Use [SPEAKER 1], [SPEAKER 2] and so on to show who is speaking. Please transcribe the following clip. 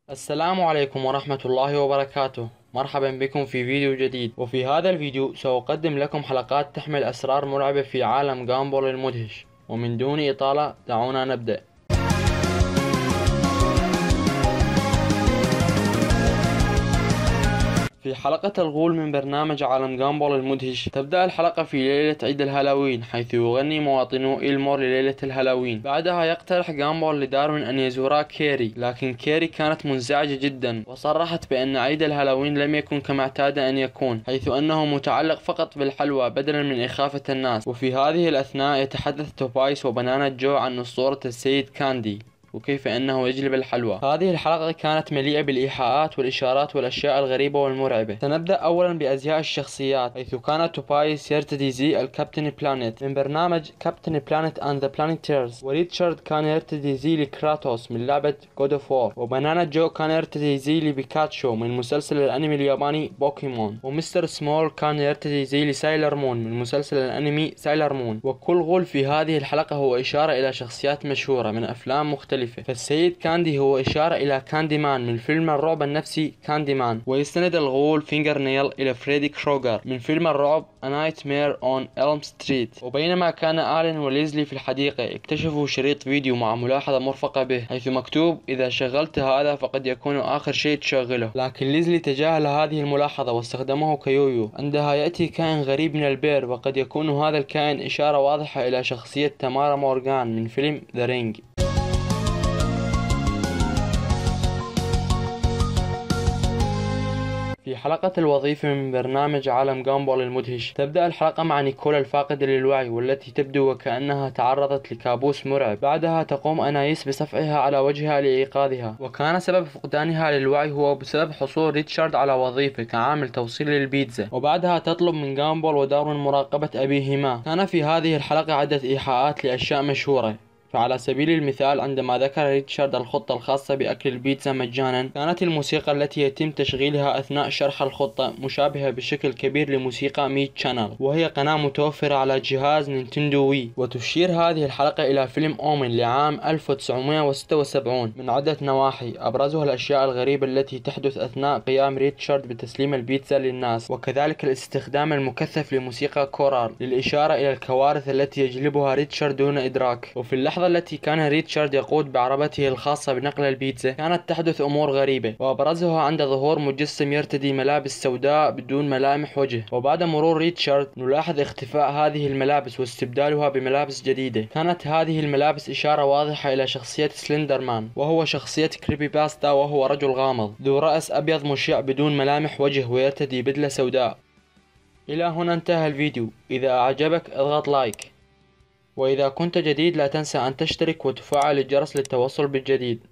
[SPEAKER 1] السلام عليكم ورحمة الله وبركاته. مرحبا بكم في فيديو جديد، وفي هذا الفيديو سأقدم لكم حلقات تحمل أسرار مرعبة في عالم جامبول المدهش. ومن دون إطالة دعونا نبدأ. في حلقة الغول من برنامج عالم جامبول المدهش، تبدأ الحلقة في ليلة عيد الهالوين، حيث يغني مواطنو إلمور لليلة الهالوين. بعدها يقترح جامبول لداروين أن يزورا كيري، لكن كيري كانت منزعجة جدا وصرحت بأن عيد الهالوين لم يكن كما اعتاد أن يكون، حيث أنه متعلق فقط بالحلوى بدلا من إخافة الناس. وفي هذه الأثناء يتحدث توبايس وبنانا جو عن أسطورة السيد كاندي وكيف أنه يجلب الحلوى. هذه الحلقة كانت مليئة بالإيحاءات والإشارات والأشياء الغريبة والمرعبة. سنبدأ أولا بأزياء الشخصيات، حيث كان توبايس يرتدي زي الكابتن بلانيت من برنامج كابتن بلانيت أند ذا بلانيتيرز، وريتشارد كان يرتدي زي لكراتوس من لعبة جود اوف وور، وبنانا جو كان يرتدي زي لبيكاتشو من مسلسل الأنمي الياباني بوكيمون، ومستر سمول كان يرتدي زي لسايلر مون من مسلسل الأنمي سايلر مون. وكل غول في هذه الحلقة هو إشارة إلى شخصيات مشهورة من أفلام مختلفة. فالسيد كاندي هو إشارة إلى كاندي مان من فيلم الرعب النفسي كاندي مان، ويستند الغول فينجر نيل إلى فريدي كروغر من فيلم الرعب A Nightmare on Elm Street. وبينما كان آلين وليزلي في الحديقة، اكتشفوا شريط فيديو مع ملاحظة مرفقة به، حيث مكتوب: إذا شغلت هذا فقد يكون آخر شيء تشغله. لكن ليزلي تجاهل هذه الملاحظة واستخدمه كيويو. عندها يأتي كائن غريب من البير، وقد يكون هذا الكائن إشارة واضحة إلى شخصية تامارا مورغان من فيلم ذا رينج. في حلقة الوظيفة من برنامج عالم جامبول المدهش، تبدأ الحلقة مع نيكولا الفاقدة للوعي، والتي تبدو وكأنها تعرضت لكابوس مرعب. بعدها تقوم أنايس بصفعها على وجهها لإيقاظها، وكان سبب فقدانها للوعي هو بسبب حصول ريتشارد على وظيفة كعامل توصيل للبيتزا. وبعدها تطلب من جامبول وداروين مراقبة أبيهما. كان في هذه الحلقة عدة إيحاءات لأشياء مشهورة، فعلى سبيل المثال عندما ذكر ريتشارد الخطة الخاصة بأكل البيتزا مجانا، كانت الموسيقى التي يتم تشغيلها أثناء شرح الخطة مشابهة بشكل كبير لموسيقى ميت شانل، وهي قناة متوفرة على جهاز نينتندو وي. وتشير هذه الحلقة إلى فيلم أومن لعام 1976 من عدة نواحي، أبرزها الأشياء الغريبة التي تحدث أثناء قيام ريتشارد بتسليم البيتزا للناس، وكذلك الاستخدام المكثف لموسيقى كورال للإشارة إلى الكوارث التي يجلبها ريتشارد دون إدراك. وفي اللحظة التي كان ريتشارد يقود بعربته الخاصة بنقل البيتزا، كانت تحدث أمور غريبة، وأبرزها عند ظهور مجسم يرتدي ملابس سوداء بدون ملامح وجه. وبعد مرور ريتشارد نلاحظ اختفاء هذه الملابس واستبدالها بملابس جديدة. كانت هذه الملابس إشارة واضحة إلى شخصية سلندرمان، وهو شخصية كريبي باستا، وهو رجل غامض ذو رأس أبيض مشع بدون ملامح وجه ويرتدي بدلة سوداء. إلى هنا انتهى الفيديو. إذا أعجبك اضغط لايك، وإذا كنت جديد لا تنسى أن تشترك وتفعل الجرس للتوصل بالجديد.